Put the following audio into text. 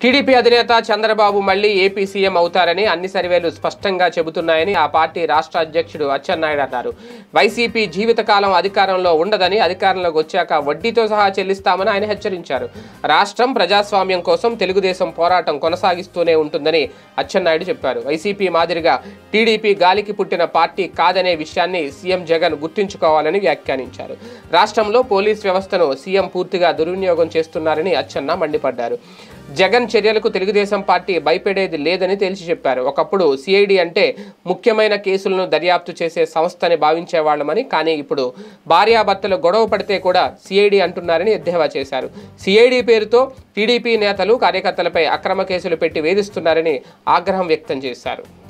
TDP అధినేత చంద్రబాబు మళ్లీ AP CM అవుతారని అన్ని సర్వేలు స్పష్టంగా చెబుతున్నాయని ఆ పార్టీ రాష్ట్ర అధ్యక్షుడు అచ్చెన్నాయుడు అన్నారు. వైసీపీ జీవితకాలం అధికారంలో ఉండదని, అధికారంలోకి వచ్చాక వడ్డీతో సహా చెల్లిస్తామని ఆయన హెచ్చరించారు. రాష్ట్రం ప్రజాస్వామ్యం కోసం తెలుగుదేశం పోరాటం కొనసాగిస్తూనే ఉంటుందని అచ్చెన్నాయుడు చెప్పారు. వైసీపీ మాదిరిగా టీడీపీ గాలికి పుట్టిన పార్టీ కాదనే విషయాన్ని సీఎం జగన్ గుర్తుంచుకోవాలని వ్యాఖ్యానించారు. రాష్ట్రంలో పోలీస్ వ్యవస్థను సీఎం పూర్తిగా దుర్వినియోగం చేస్తున్నారని అచ్చెన్న మండిపడ్డారు. జగన్ చర్యలకు తెలుగుదేశం పార్టీ భయపడేది లేదని తేల్చి చెప్పారు. ఒకప్పుడు సిఐడి అంటే ముఖ్యమైన కేసులను దర్యాప్తు చేసే సంస్థని భావించేవాళ్లమని, కానీ ఇప్పుడు భార్యాభర్తలు గొడవ పడితే కూడా సిఐడి అంటున్నారని ఎద్దేవా చేశారు. సిఐడి పేరుతో టీడీపీ నేతలు కార్యకర్తలపై అక్రమ కేసులు పెట్టి వేధిస్తున్నారని ఆగ్రహం వ్యక్తం చేశారు.